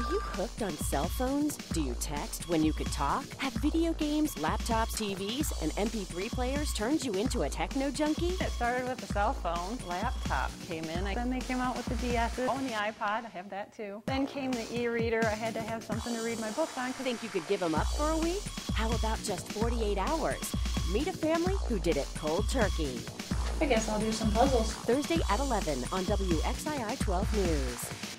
you hooked on cell phones? Do you text when you could talk? Have video games, laptops, TVs, and MP3 players turned you into a techno junkie? It started with the cell phone. Laptop came in. Then they came out with the DSs. Oh, and the iPod. I have that too. Then came the e-reader. I had to have something to read my books on. Think you could give them up for a week? How about just 48 hours? Meet a family who did it cold turkey. I guess I'll do some puzzles. Thursday at 11 on WXII 12 News.